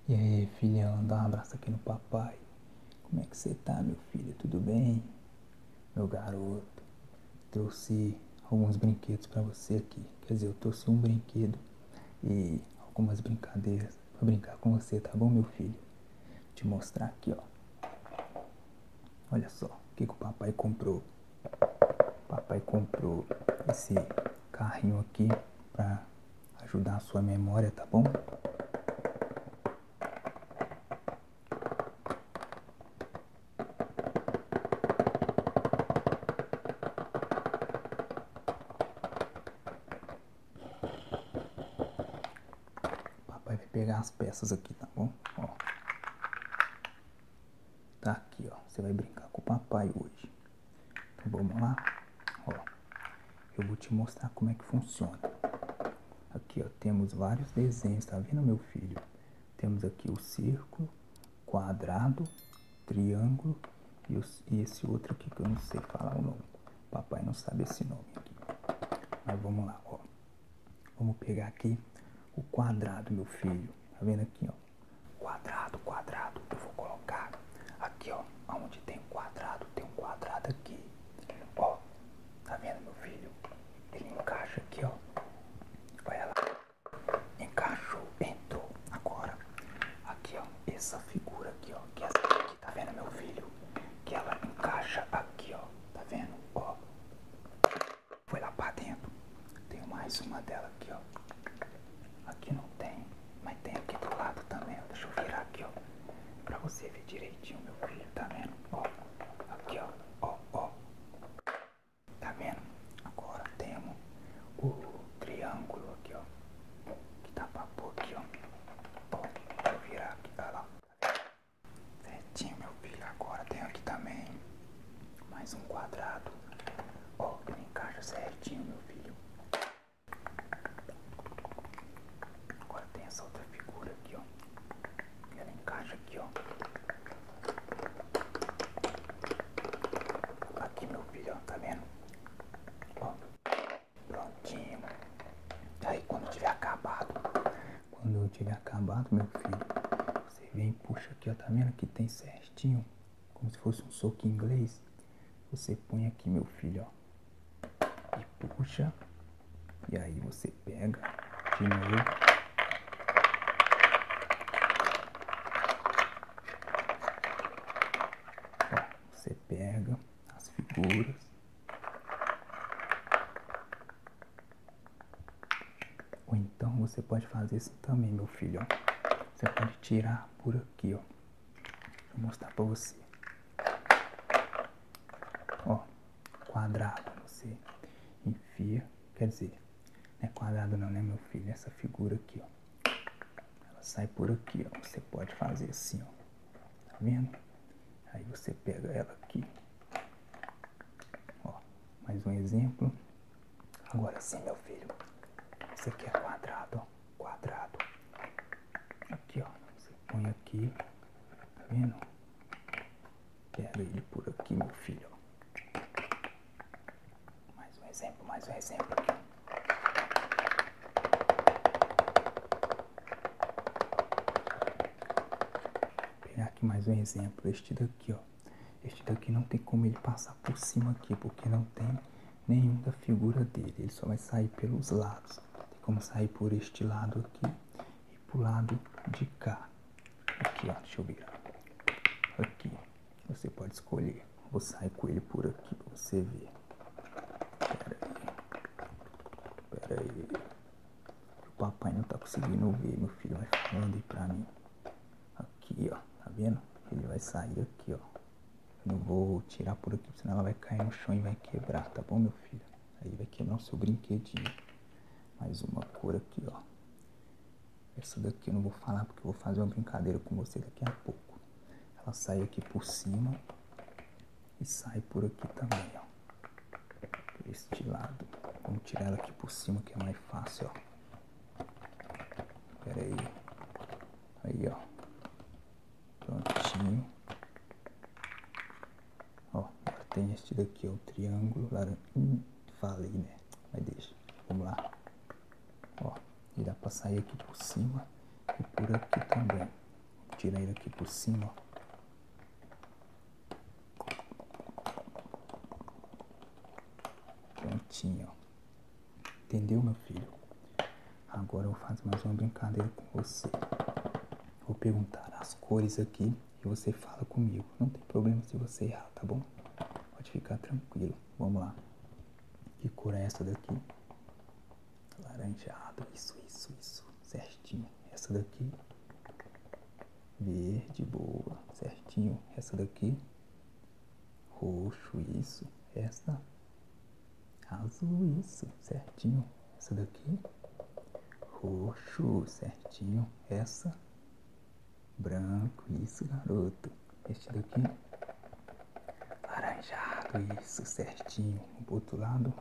E aí, filhão, dá um abraço aqui no papai. Como é que você tá, meu filho? Tudo bem? Meu garoto, trouxe alguns brinquedos pra você aqui. Quer dizer, eu trouxe um brinquedo e algumas brincadeiras pra brincar com você, tá bom, meu filho? Vou te mostrar aqui, ó. Olha só, o que o papai comprou. O papai comprou esse carrinho aqui pra ajudar a sua memória, tá bom? Papai vai pegar as peças aqui, tá bom? Ó. Tá aqui, ó. Você vai brincar com o papai hoje. Então vamos lá? Ó. Eu vou te mostrar como é que funciona. Aqui, ó, temos vários desenhos, tá vendo, meu filho? Temos aqui o círculo, quadrado, triângulo e esse outro aqui que eu não sei falar o nome. Papai não sabe esse nome aqui. Mas vamos lá, ó. Vamos pegar aqui o quadrado, meu filho. Tá vendo aqui, ó? Quadrado, quadrado. Eu vou colocar aqui, ó. Onde tem um quadrado, tem um quadrado aqui. Ó, tá vendo, meu filho? Ele encaixa aqui, ó. Olha lá. Encaixou, entrou. Agora, aqui, ó. Essa figura aqui, ó. Que é essa aqui, tá vendo, meu filho? Que ela encaixa aqui, ó. Tá vendo? Ó. Foi lá pra dentro. Tem mais uma dela aqui, ó. Aqui não tem, mas tem aqui do lado também, ó. Deixa eu virar aqui, ó. Pra você ver direitinho, meu filho. Tá vendo? Ó. Aqui, ó. Ó, ó. Tá vendo? Agora temos o triângulo aqui, ó. Que dá pra pôr aqui, ó. Ó. Deixa eu virar aqui, olha lá. Certinho, meu filho. Agora tem aqui também mais um quadrado. Ó, ele encaixa certinho, meu filho. Agora tem essa outra figura aqui, ó. Ela encaixa aqui, ó. Aqui, meu filho, ó. Tá vendo? Ó. Prontinho. Aí, quando tiver acabado. Quando tiver acabado, meu filho, você vem e puxa aqui, ó. Tá vendo que tem certinho? Como se fosse um soco em inglês. Você põe aqui, meu filho, ó. E puxa. E aí você pega de novo. Ó, você pega as figuras. Ou então você pode fazer assim também, meu filho, ó. Você pode tirar por aqui, ó. Deixa eu mostrar pra você. Ó, quadrado, você enfia, quer dizer, não é quadrado não, né, meu filho? Essa figura aqui, ó. Ela sai por aqui, ó. Você pode fazer assim, ó. Tá vendo? Aí você pega ela aqui. Ó, mais um exemplo. Agora sim, meu filho. Isso aqui é quadrado, ó. Quadrado. Aqui, ó. Você põe aqui. Tá vendo? Pega ele por aqui, meu filho, ó. Mais um exemplo, mais um exemplo aqui. Vou pegar aqui mais um exemplo. Este daqui, ó. Este daqui não tem como ele passar por cima aqui, porque não tem nenhum da figura dele. Ele só vai sair pelos lados. Tem como sair por este lado aqui e pro lado de cá. Aqui, ó. Deixa eu virar. Aqui. Você pode escolher. Vou sair com ele por aqui pra você ver. Pera aí. O papai não tá conseguindo ver, meu filho. Vai falando aí pra mim. Aqui, ó. Tá vendo? Ele vai sair aqui, ó. Eu não vou tirar por aqui, senão ela vai cair no chão e vai quebrar, tá bom, meu filho? Aí vai quebrar o seu brinquedinho. Mais uma cor aqui, ó. Essa daqui eu não vou falar porque eu vou fazer uma brincadeira com você daqui a pouco. Ela sai aqui por cima e sai por aqui também, ó. Por este lado. Vamos tirar ela aqui por cima que é mais fácil, ó. Pera aí. Aí, ó. Prontinho. Ó, agora tem este daqui, ó, o triângulo laranja. Falei, né? Mas deixa. Vamos lá. Ó, e dá pra sair aqui por cima e por aqui também. tirar ele aqui por cima, ó. Prontinho, ó. Entendeu, meu filho? Agora eu vou fazer mais uma brincadeira com você. Vou perguntar as cores aqui e você fala comigo. Não tem problema se você errar, tá bom? Pode ficar tranquilo. Vamos lá. Que cor é essa daqui? Laranjado. Isso. Certinho. Essa daqui? Verde. Boa. Certinho. Essa daqui? Roxo. Isso. Essa? Azul. Isso. Certinho. Essa daqui? Roxo. Certinho. Essa? Branco. Isso, garoto. Este daqui? Laranjado. Isso. Certinho. Do outro lado?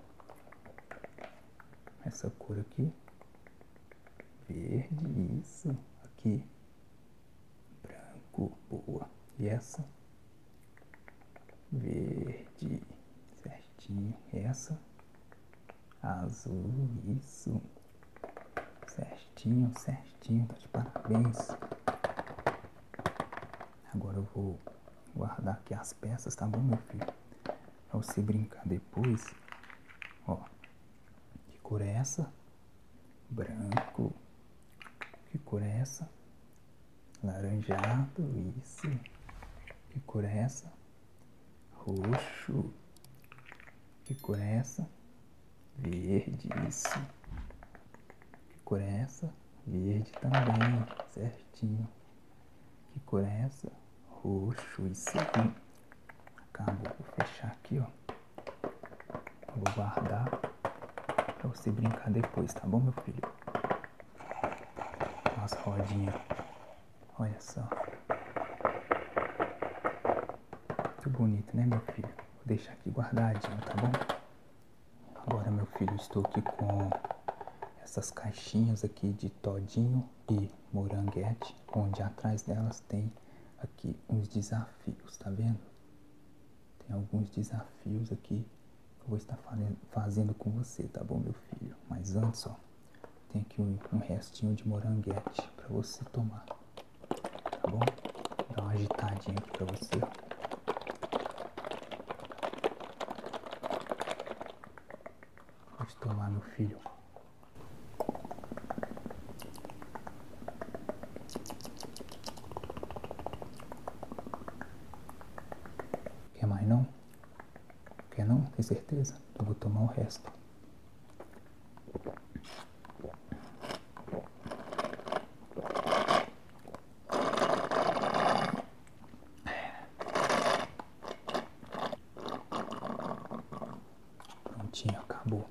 Essa cor aqui? Verde. Isso. Aqui? Branco. Boa. E essa? Verde. Certinho. Essa? Azul. Isso. Certinho. Tá de parabéns. Agora eu vou guardar aqui as peças, tá bom, meu filho? Pra você brincar depois. Ó. Que cor é essa? Branco. Que cor é essa? Laranjado. Isso. Que cor é essa? Roxo. Que cor é essa? Verde. Isso. Que cor é essa? Verde também. Certinho. Que cor é essa? Roxo. Isso aqui. Acabou. Vou fechar aqui, ó. Vou guardar pra você brincar depois, tá bom, meu filho? Nossa rodinha. Olha só. Muito bonito, né, meu filho? Vou deixar aqui guardadinho, tá bom? Agora, meu filho, estou aqui com essas caixinhas aqui de todinho e moranguete, onde atrás delas tem aqui uns desafios, tá vendo? Tem alguns desafios aqui que eu vou estar fazendo com você, tá bom, meu filho? Mas antes, ó, tem aqui um restinho de moranguete pra você tomar, tá bom? Dá uma agitadinha aqui pra você, ó. Pode tomar, meu filho. Quer mais não? Quer não? Tem certeza? Eu vou tomar o resto. Prontinho, acabou.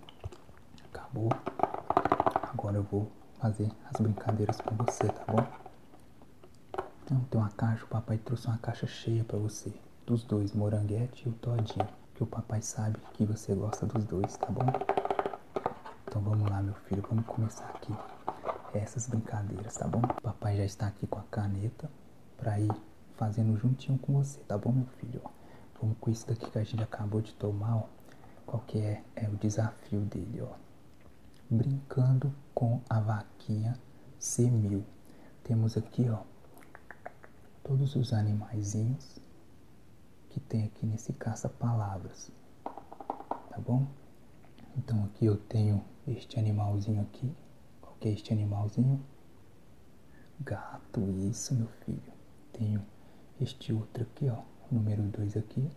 Agora eu vou fazer as brincadeiras com você, tá bom? Então, tem uma caixa, o papai trouxe uma caixa cheia pra você. Dos dois, moranguete e o todinho. Que o papai sabe que você gosta dos dois, tá bom? Então vamos lá, meu filho, vamos começar aqui essas brincadeiras, tá bom? O papai já está aqui com a caneta pra ir fazendo juntinho com você, tá bom, meu filho? Ó, vamos com isso daqui que a gente acabou de tomar, ó. Qual que é o desafio dele, ó? Brincando com a vaquinha C1000. Temos aqui, ó, todos os animaizinhos que tem aqui nesse caça-palavras, tá bom? Então aqui eu tenho este animalzinho aqui. Qual que é este animalzinho? Gato, isso, meu filho. Tenho este outro aqui, ó, número 2 aqui.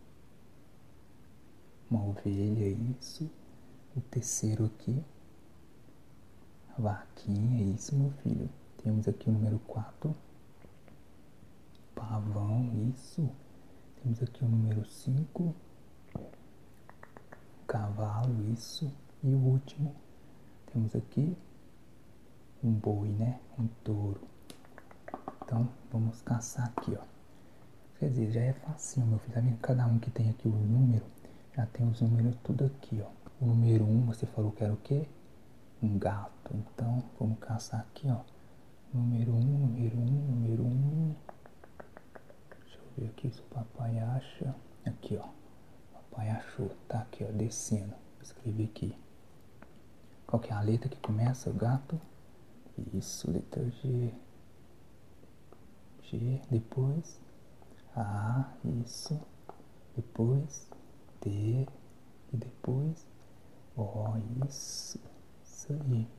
Uma ovelha, isso. O terceiro aqui. Vaquinha, isso, meu filho. Temos aqui o número 4. Pavão, isso. Temos aqui o número 5. Cavalo, isso. E o último, temos aqui um boi, né? Um touro. Então, vamos caçar aqui, ó. Quer dizer, já é facinho, meu filho. Tá vendo? Cada um que tem aqui o número, já tem os números tudo aqui, ó. O número 1, você falou que era o quê? Um gato. Então, vamos caçar aqui, ó. Número 1, número 1. Deixa eu ver aqui se o papai acha. Aqui, ó. Papai achou. Tá aqui, ó, descendo. Vou escrever aqui. Qual que é a letra que começa? O gato? Isso, letra G. G, depois A, isso, depois T e depois O, isso aí.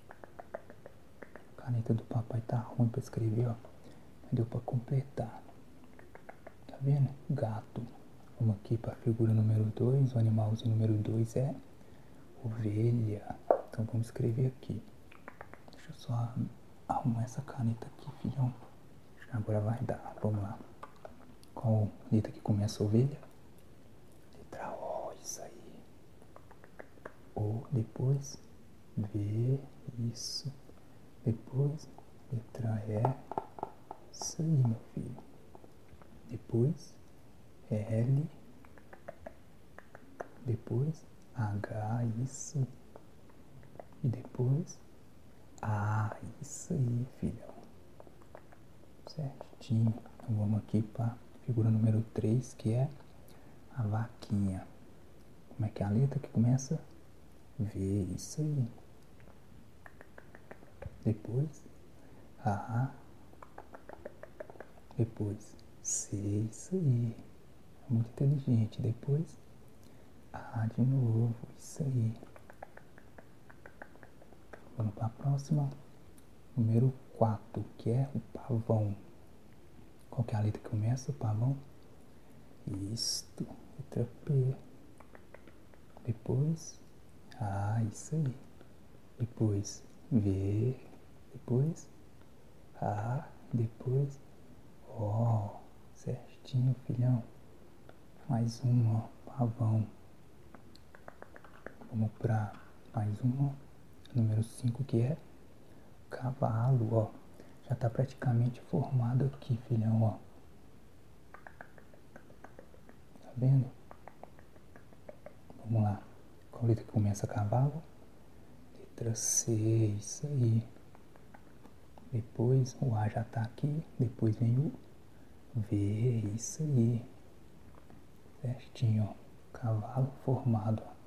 A caneta do papai tá ruim pra escrever, ó. Mas deu pra completar. Tá vendo? Gato. Vamos aqui pra figura número 2. O animalzinho número 2 é ovelha. Então vamos escrever aqui. Deixa eu só arrumar essa caneta aqui, filhão. Agora vai dar. Vamos lá. Qual letra que começa a ovelha? Letra O, isso aí. O, depois V, isso. Depois letra E, isso aí, meu filho. Depois L, depois H, isso. E depois A, isso aí, filhão. Certinho. Então vamos aqui para figura número 3, que é a vaquinha. Como é que é a letra que começa? V, isso aí. Depois A, depois C, isso aí. Muito inteligente. Depois A de novo, isso aí. Vamos para a próxima. Número 4, que é o pavão. Qual que é a letra que começa? O pavão? Isto. Letra P. Depois A, isso aí. Depois V. Depois A. Depois O. Certinho, filhão. Mais um, ó. Pavão. Vamos para mais um, ó. Número 5, que é cavalo, ó. Já tá praticamente formado aqui, filhão, ó. Tá vendo? Vamos lá. Qual letra que começa cavalo? Letra C, isso aí. Depois o A já tá aqui. Depois vem o V, isso aí. Certinho, ó. Cavalo formado, ó.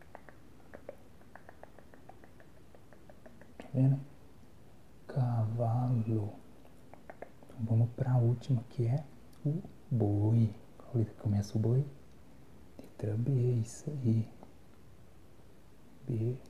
Tá vendo? Cavalo. Então vamos para a última, que é o boi. Qual letra que começa o boi? Letra B, isso aí. B.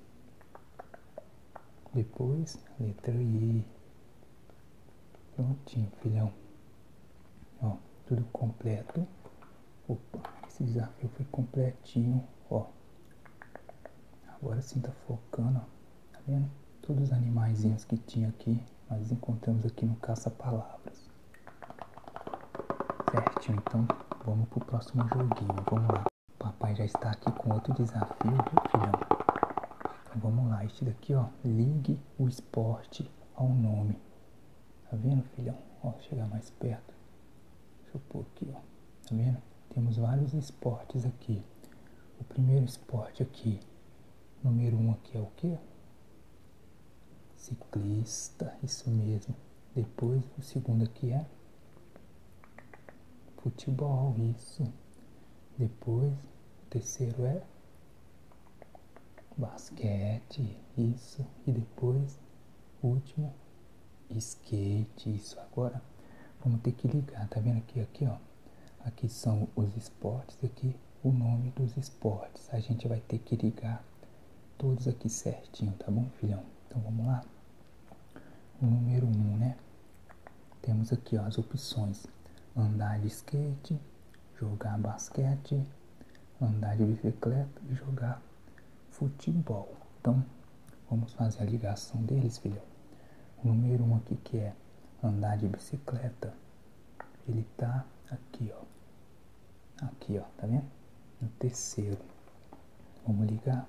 Depois, letra I. Prontinho, filhão. Ó, tudo completo. Opa, esse desafio foi completinho, ó. Agora sim tá focando, ó. Tá vendo? Todos os animaizinhos que tinha aqui, nós encontramos aqui no caça-palavras. Certinho, então vamos pro próximo joguinho. Vamos lá. O papai já está aqui com outro desafio, viu, filhão? Então vamos lá. Este daqui, ó. Ligue o esporte ao nome. Tá vendo, filhão? Ó, chegar mais perto. Deixa eu pôr aqui, ó. Tá vendo? Temos vários esportes aqui. O primeiro esporte aqui, número 1 aqui é o quê? Ciclista, isso mesmo. Depois o segundo aqui é futebol, isso. Depois o terceiro é basquete, isso. E depois o último, skate, isso. Agora vamos ter que ligar, tá vendo aqui, ó. Aqui são os esportes, aqui o nome dos esportes. A gente vai ter que ligar todos aqui certinho, tá bom, filhão? Então vamos lá. O número 1, né? Temos aqui, ó, as opções: andar de skate, jogar basquete, andar de bicicleta e jogar futebol. Então vamos fazer a ligação deles, filhão. O número 1 aqui, que é andar de bicicleta, ele tá aqui, ó. Aqui, ó, tá vendo? No terceiro. Vamos ligar.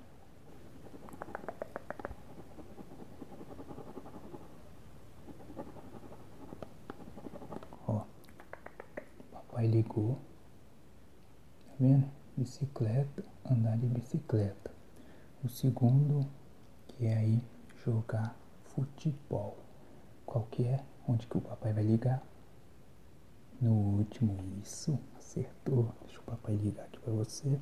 Ó, papai ligou. Tá vendo? Bicicleta, andar de bicicleta. O segundo, que é aí jogar futebol. Qual que é? Onde que o papai vai ligar? No último, isso, acertou. Deixa o papai ligar aqui pra você.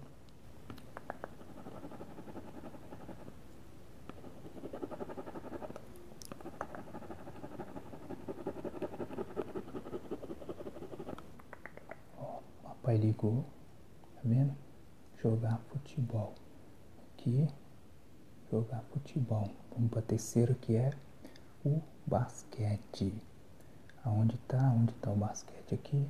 papai ligou, tá vendo? Jogar futebol. Aqui, jogar futebol. Vamos para a terceira, que é o basquete. Aonde tá? Onde tá o basquete aqui?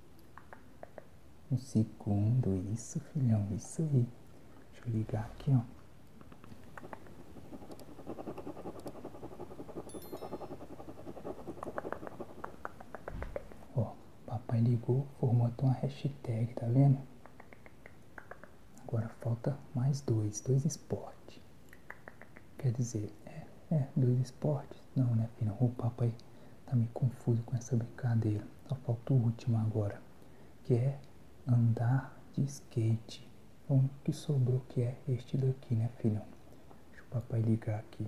No segundo, isso, filhão, isso aí. Deixa eu ligar aqui, ó. Ó, papai ligou, formatou uma hashtag, tá vendo? Agora falta mais dois esportes. Quer dizer, dois esportes? Não, né, filhão? O papai tá meio confuso com essa brincadeira. Só falta o último agora, que é andar de skate. O único que sobrou que é este daqui, né, filhão? Deixa o papai ligar aqui.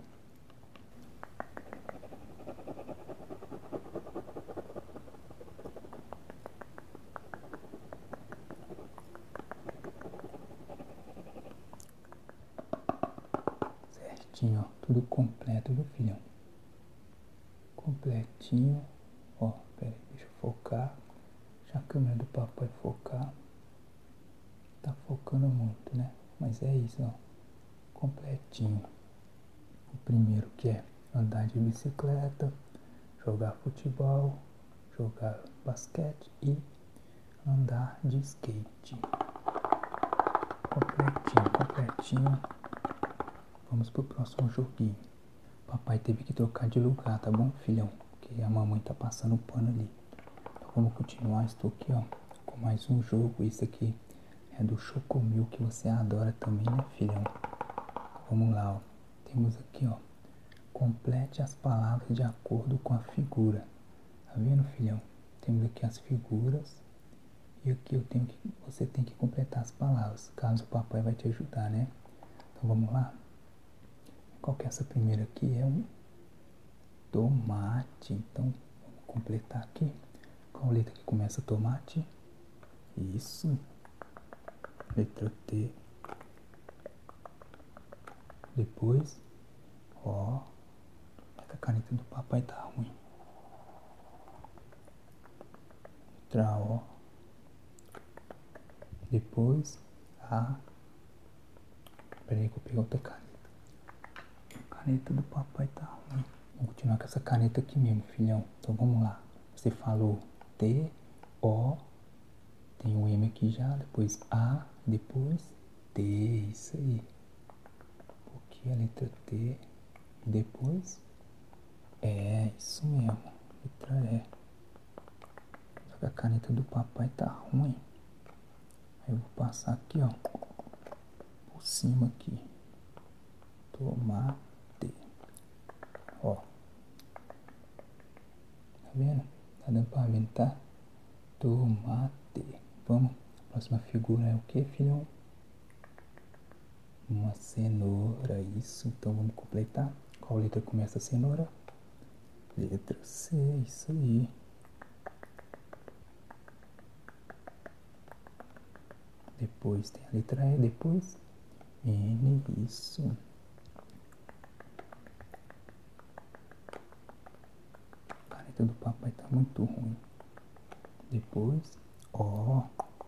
Certinho, ó, tudo completo, viu, filhão? Completinho. Ó, pera aí, deixa eu focar. Deixa a câmera do papai focar. Tá focando muito, né? Mas é isso, ó. Completinho. O primeiro que é andar de bicicleta, jogar futebol, jogar basquete e andar de skate. Completinho, completinho. Vamos pro próximo joguinho. Papai teve que trocar de lugar, tá bom, filhão? Porque a mamãe tá passando pano ali. Então vamos continuar. Estou aqui, ó, com mais um jogo. Esse aqui é do Chocomil, que você adora também, né, filhão? Vamos lá, ó. Temos aqui, ó. Complete as palavras de acordo com a figura. Tá vendo, filhão? Temos aqui as figuras. E aqui você tem que completar as palavras. Caso o papai vai te ajudar, né? Então vamos lá. Qual que é essa primeira aqui? É um tomate. Então vamos completar aqui. Qual letra que começa tomate? Isso. Letra T. Depois, ó. A caneta do papai tá ruim. Letra O. Depois, A. Peraí que eu peguei outra caneta. A caneta do papai tá ruim. Vou continuar com essa caneta aqui mesmo, filhão. Então vamos lá. Você falou T, O. Tem o M aqui já. Depois A. Depois T. Isso aí. Aqui a letra T. E depois isso mesmo. Letra E. Só que a caneta do papai tá ruim. Aí eu vou passar aqui, ó. Por cima aqui. Tomate. Ó. Tá vendo? Tá dando pra ver, tá? Tomate. Vamos. A próxima figura é o que, filhão? Uma cenoura. Isso. Então vamos completar. Qual letra começa a cenoura? Letra C. Isso aí. Depois tem a letra E. Depois N. Isso. A caneta do papai tá muito ruim. Depois O.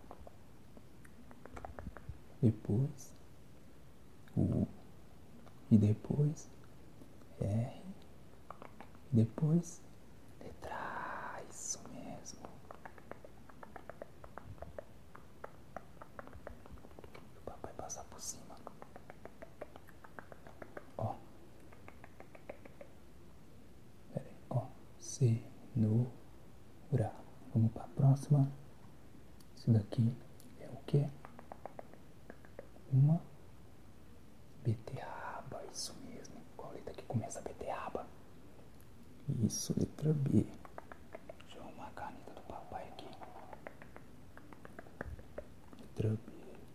Depois U. E depois R. E depois letra A. Isso mesmo. O papai passar por cima. Ó. Pera aí. Ó. Cenoura. Vamos para a próxima. Isso daqui é o que? Uma beterraba. Isso mesmo. Qual letra que começa a beterraba? Isso, letra B. Deixa eu arrumar a caneta do papai aqui. Letra B.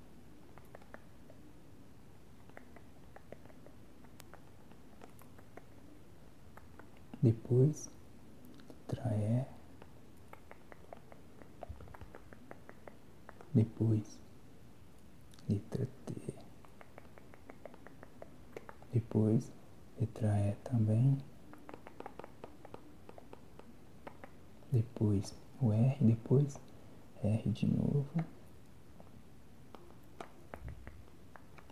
Depois, letra E. Depois, letra T. Depois, letra E também. Depois o R, depois R de novo.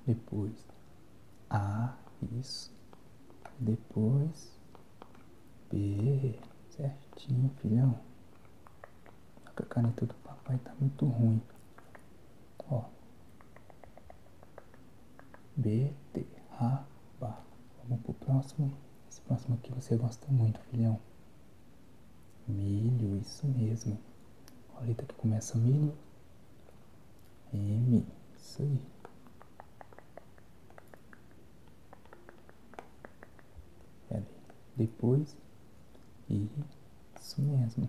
Depois A, isso. Depois B, certinho, filhão. A caneta do papai tá muito ruim. Ó. Beterraba. Vamos pro próximo. Esse próximo aqui você gosta muito, filhão. Milho, isso mesmo. A letra que começa milho. M, isso aí. Pera aí. Depois I, isso mesmo.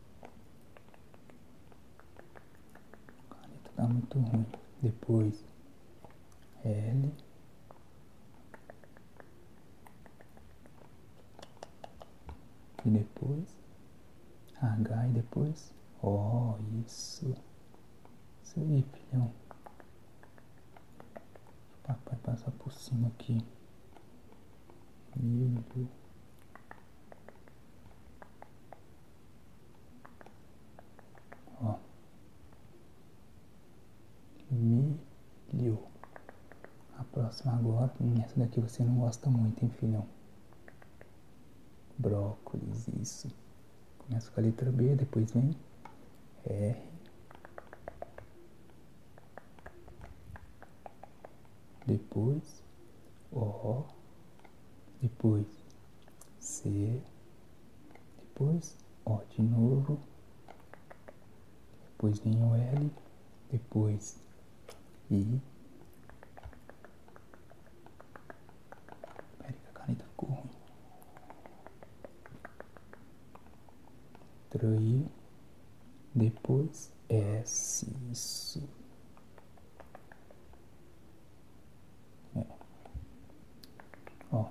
A caneta tá muito ruim. Depois L. E depois H e depois O, isso. Isso aí, filhão. O papai passa por cima aqui. Milho. Ó. Milho. A próxima agora. Essa daqui você não gosta muito, hein, filhão? Brócolis, isso. Começa com a letra B, depois vem R. Depois O. Depois C. Depois O de novo. Depois vem o L. Depois I. Peraí que a caneta ficou ruim. Letra I. Depois S. Isso. Ó.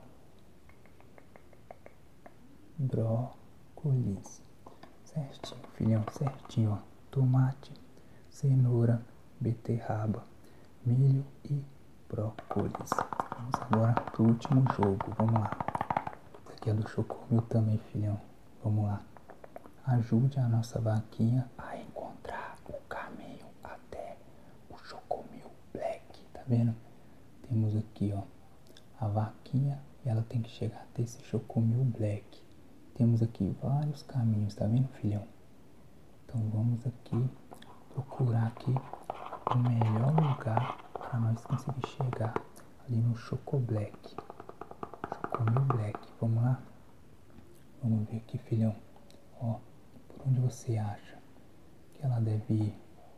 Brócolis. Certinho, filhão, certinho, ó. Tomate, cenoura, beterraba, milho e brócolis. Vamos agora pro último jogo. Vamos lá. Esse aqui é do Chocomil também, filhão. Vamos lá. Ajude a nossa vaquinha a encontrar o caminho até o Chocomil Black. Tá vendo? Temos aqui, ó, a vaquinha e ela tem que chegar até esse Chocomil Black. Temos aqui vários caminhos, tá vendo, filhão? Então vamos aqui procurar aqui o melhor lugar para nós conseguir chegar ali no Chocoblack. Chocomil Black, vamos lá? Vamos ver aqui, filhão. Ó, por onde você acha que ela deve ir?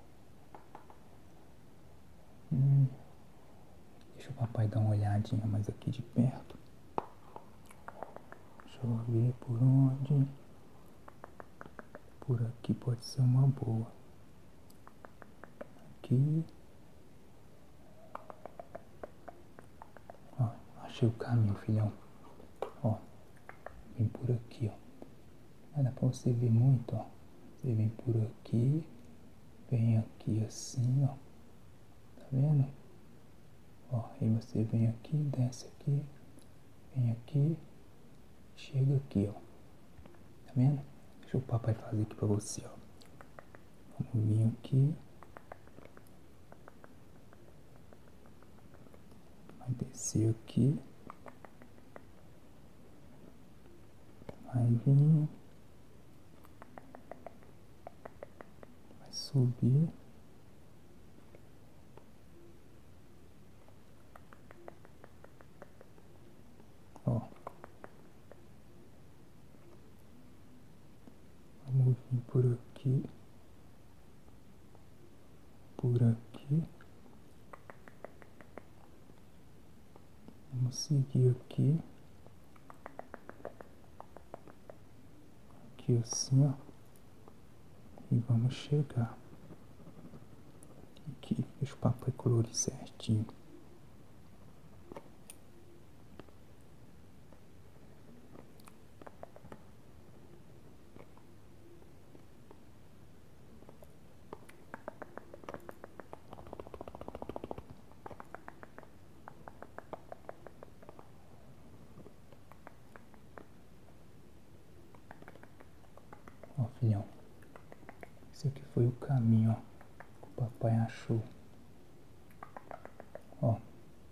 Deixa o papai dar uma olhadinha mais aqui de perto. Deixa eu ver por onde. Por aqui pode ser uma boa. Aqui. Ó, achei o caminho, filhão. Ó, vem por aqui, ó. Mas dá pra você ver muito, ó. Você vem por aqui. Vem aqui assim, ó. Tá vendo? Ó, aí você vem aqui, desce aqui. Vem aqui. Chega aqui, ó. Tá vendo? Deixa o papai fazer aqui pra você, ó. Vamos vir aqui. Vai descer aqui. Vai vir. Vai subir. Ó. Vamos vir por aqui. Por aqui. Vamos seguir aqui. Aqui assim, ó. E vamos chegar. Aqui, deixa o papai colorir certinho. Ó, filhão. Esse aqui foi o caminho, ó, que o papai achou. Ó,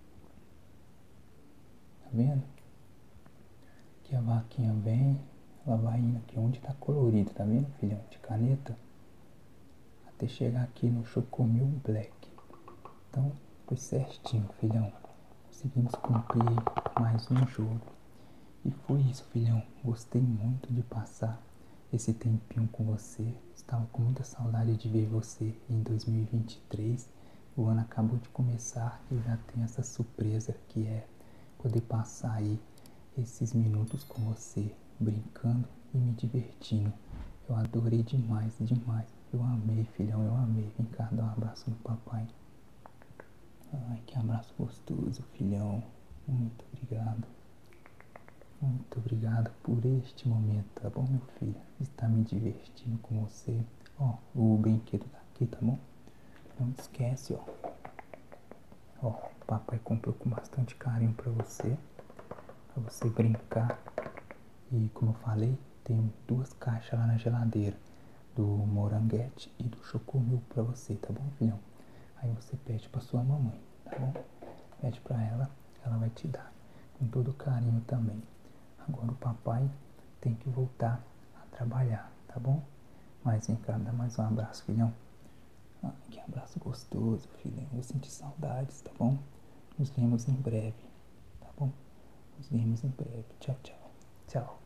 vendo? Aqui a vaquinha vem, ela vai indo aqui onde tá colorido, tá vendo, filhão? De caneta. Até chegar aqui no Chocomil Black. Então, foi certinho, filhão. Conseguimos cumprir mais um jogo. E foi isso, filhão. Gostei muito de passar esse tempinho com você. Estava com muita saudade de ver você em 2023. O ano acabou de começar e já tem essa surpresa que é poder passar aí esses minutos com você, brincando e me divertindo. Eu adorei demais, demais. Eu amei, filhão, eu amei. Vem cá, dá um abraço no papai. Ai, que abraço gostoso, filhão. Muito obrigado. Muito obrigado por este momento, tá bom, meu filho? Estar me divertindo com você. Ó, o brinquedo tá aqui, tá bom? Não esquece, ó. Ó, o papai comprou com bastante carinho pra você brincar. E como eu falei, tem 2 caixas lá na geladeira, do moranguete e do chocomil pra você, tá bom, filhão? Aí você pede pra sua mamãe, tá bom? Pede pra ela, ela vai te dar, com todo carinho também. Agora o papai tem que voltar a trabalhar, tá bom? Mas vem cá, dá mais um abraço, filhão. Ah, que abraço gostoso, filhão. Eu senti saudades, tá bom? Nos vemos em breve, tá bom? Nos vemos em breve. Tchau, tchau. Tchau.